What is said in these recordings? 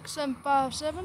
6757.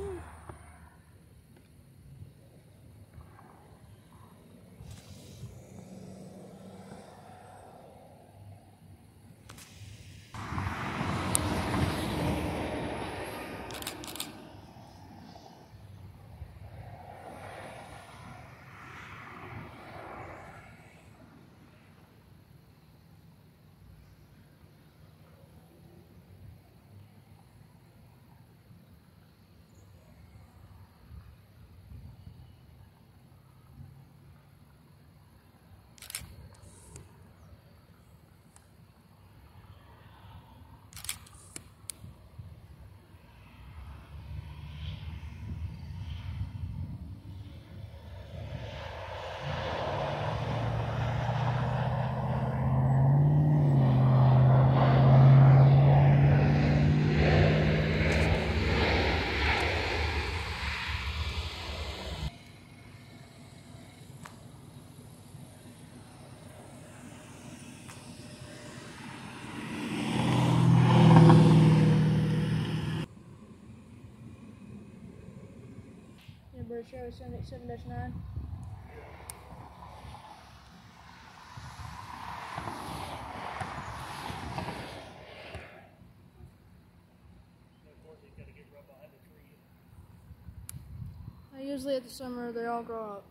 Number show 787-9. Usually at the summer they all grow up.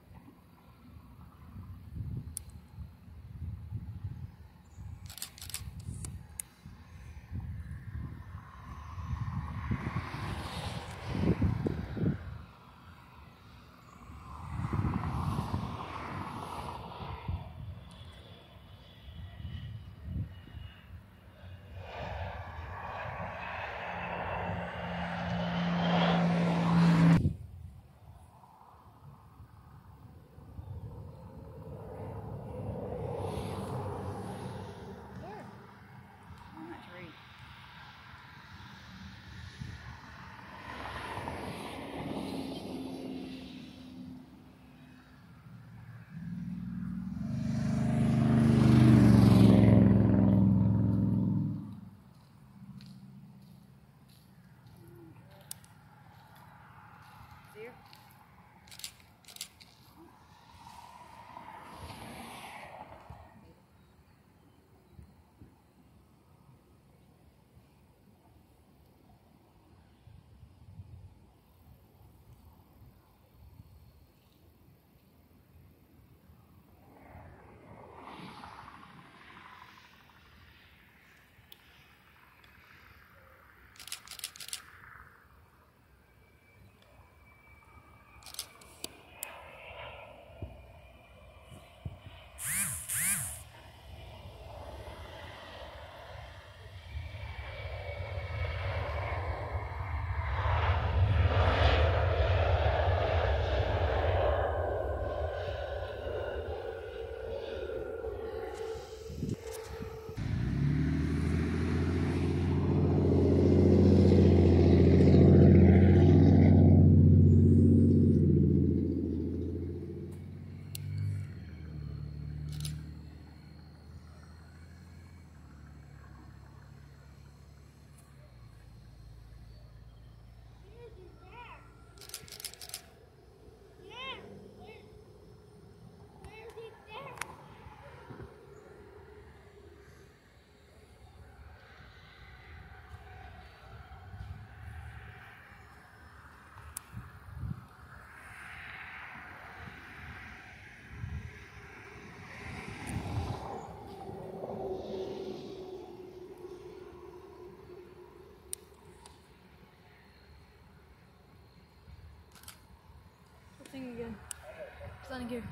Thing again. It's landing here.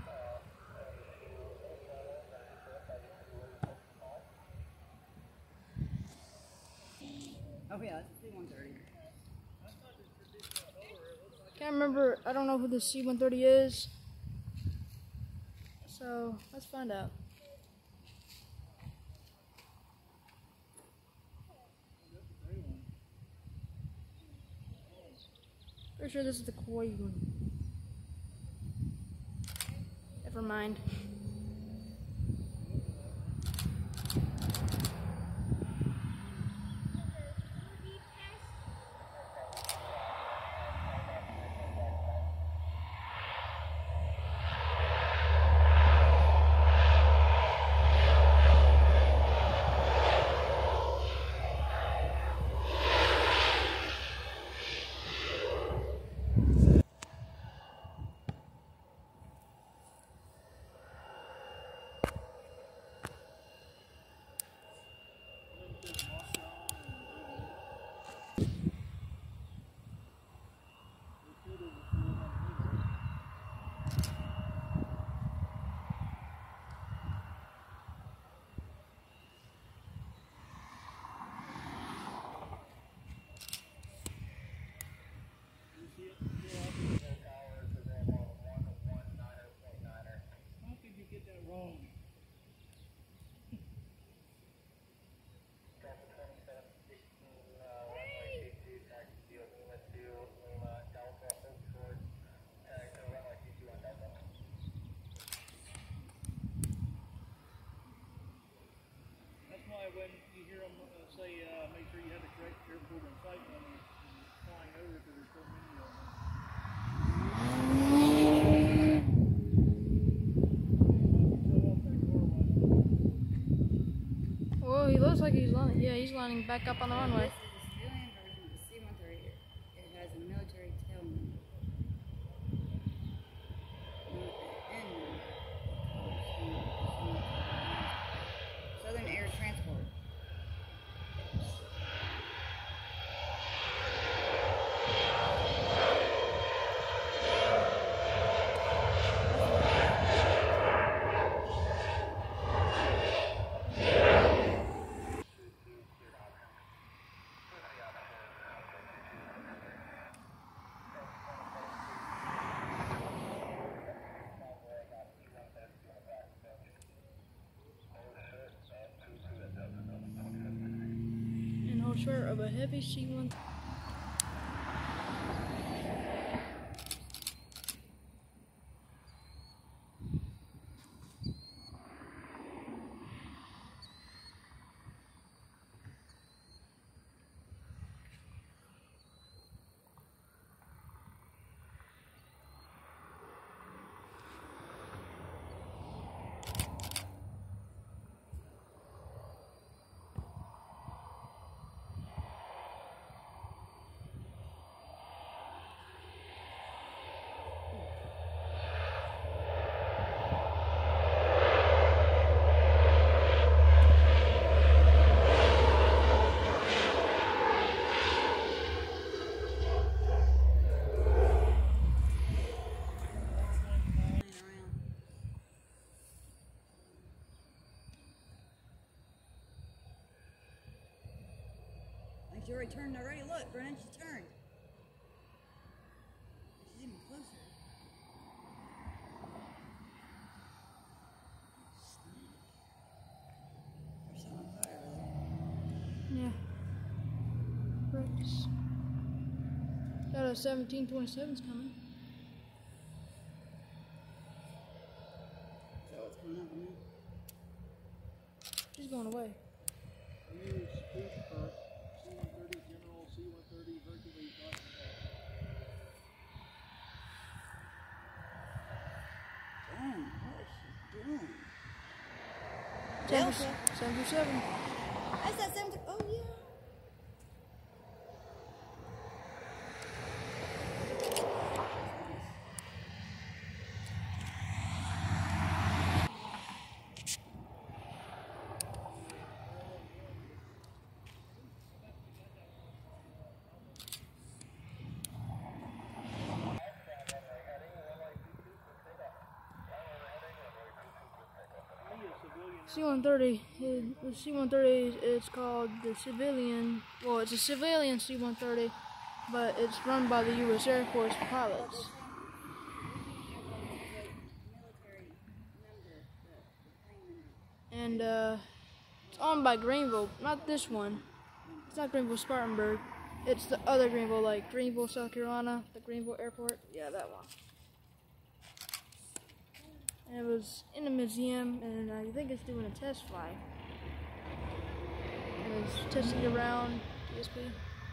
Oh yeah, it's C-130. Can't remember. I don't know who the C-130 is. So let's find out. Pretty sure this is the Kuwait one. Never mind. when you hear them say, make sure you have the correct airport in sight when you're flying over, because there's so many of them. Oh, he looks like he's lining. Yeah, he's lining back up on the runway. This is the civilian version of the C-130. It has a military tail number. Southern Air Transport. And hold short of a heavy C-1. She already turned already. Look, Brennan, she turned. She's even closer. There's something on fire over Yeah. Bricks. Got a 1727's coming. there. Is that what's coming up now? She's going away. Use speech for C-130 General, C-130 Hercules. Dang, what is she doing? 727. I said 7. Oh, yeah. C-130. The C-130 is called the civilian. Well, it's a civilian C-130, but it's run by the U.S. Air Force pilots. And it's owned by Greenville. Not this one. It's not Greenville Spartanburg. It's the other Greenville, like Greenville, South Carolina, the Greenville Airport. Yeah, that one. And it was in a museum, and I think it's doing a test flight. And it's testing around DSP.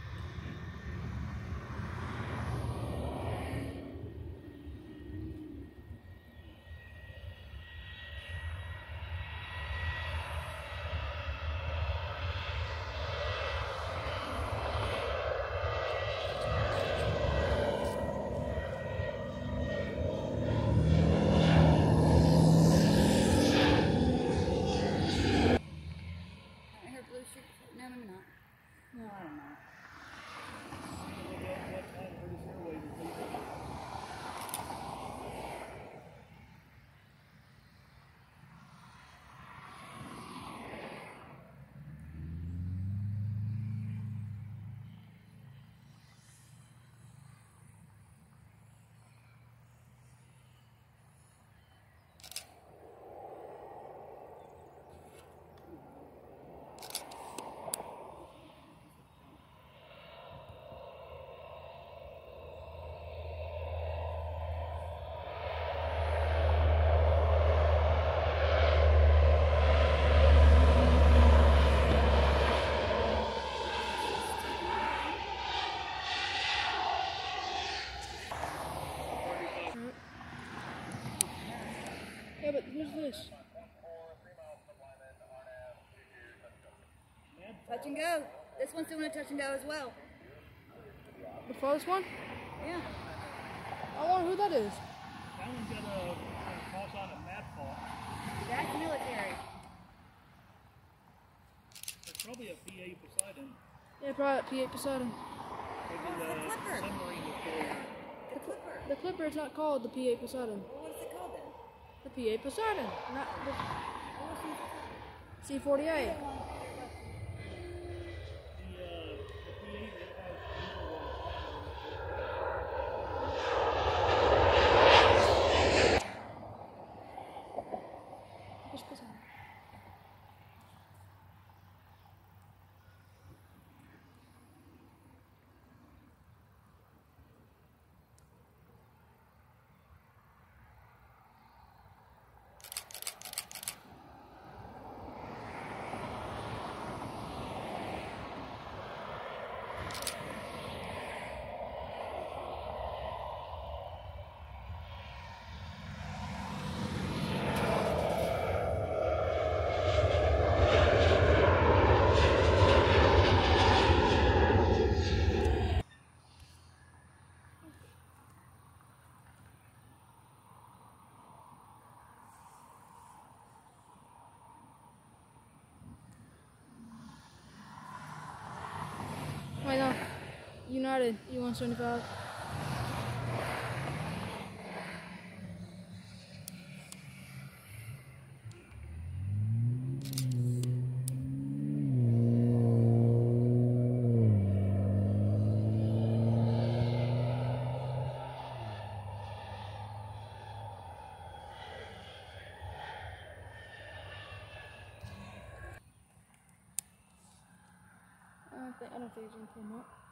I heard blue streak. No, maybe not. No, I don't know. this? Touch and go. This one's doing a touch and go as well. The farthest one? Yeah. I wonder who that is. That one's got a cross on a map fault. That's military. It's probably a PA Poseidon. Yeah, probably at P8 Poseidon. Maybe Oh, it's the a Clipper. submarine destroyer. The Clipper. The Clipper is not called the P8 Poseidon. Well, what is it called then? The P8 Poseidon, not the What was it? C-48. The PA that has diesel Which Poseidon? Wait, no. United, E-175. I don't think he's gonna pull him up.